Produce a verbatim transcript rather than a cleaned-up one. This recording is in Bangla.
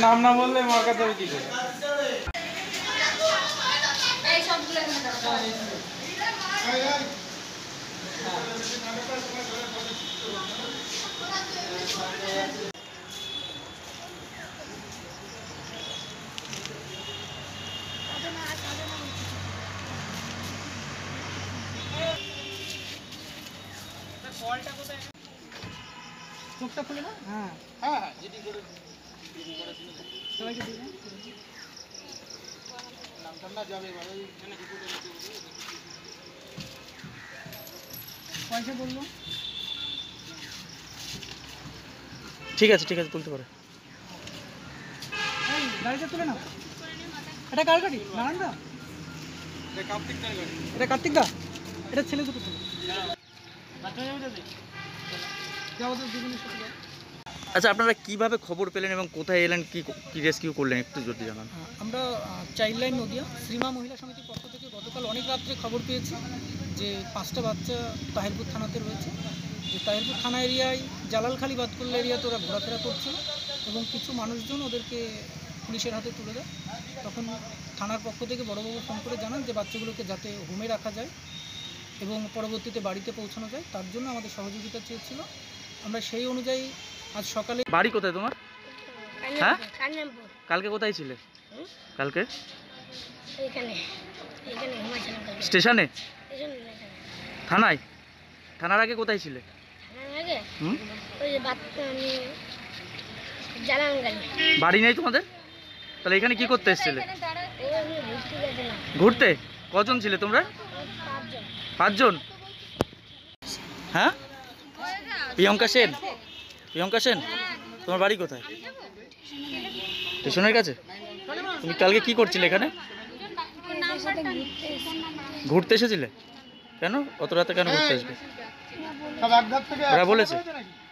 নাম না বললে মার কাছে যাবে কি করে? এই সবগুলো কলটা কোথায়? চোখটা খুলে না? হ্যাঁ হ্যাঁ হ্যাঁ জিডি করে সবাইকে দিই না নামটা না যাবে ভাই এখানে রিপোর্টে লিখে দিই পয়সা বললো ঠিক আছে ঠিক আছে তুলতে পারে এই গাড়িটা তুলে নাও এটা কার গাড়ি নারায়ণদা এটা কার্তিক দার গাড়ি এটা কার্তিক দা এটা ছেলে দুটো ছিল বাচ্চা যাবে দাদি যাও ওদের দুজনের সাথে যাও। আচ্ছা আপনারা কিভাবে খবর পেলেন এবং কোথায় এলেন কি কি রেস্কিউ করলেন একটু যদি জানান। আমরা চাইল্ড লাইন নদিয়া শ্রীমা মহিলা সমিতির পক্ষ থেকে গতকাল অনেক রাত্রে খবর পেয়েছি যে পাঁচটা বাচ্চা তাহিরপুর থানাতে রয়েছে, যে তাহিরপুর থানা এরিয়ায় জালালখালি বাদকুল্লা এরিয়াতে ওরা ঘোরাফেরা করছিল এবং কিছু মানুষজন ওদেরকে পুলিশের হাতে তুলে দেয়। তখন থানার পক্ষ থেকে বড়বাবু ফোন করে জানান যে বাচ্চাগুলোকে যাতে হোমে রাখা যায় এবং পরবর্তীতে বাড়িতে পৌঁছানো যায় তার জন্য আমাদের সহযোগিতা চেয়েছিল। আমরা সেই অনুযায়ী আজ সকালে। বাড়ি কোথায় তোমার? হ্যাঁ কালকে কোথায় ছিলে? কালকে স্টেশনে থানায়? থানার আগে কোথায় ছিলে? বাড়ি নেই তোমাদের? তাহলে এখানে কি করতে এসেছিলে? ঘুরতে? কজন ছিলে তোমরা? পাঁচজন। হ্যাঁ প্রিয়ঙ্কা সেন? প্রিয়ঙ্কা সেন তোমার বাড়ি কোথায়? স্টেশনের কাছে। তুমি কালকে কি করছিলে এখানে? ঘুরতে এসেছিলে? কেন অত রাতে কেন ঘুরতে আসবে? ওরা বলেছে?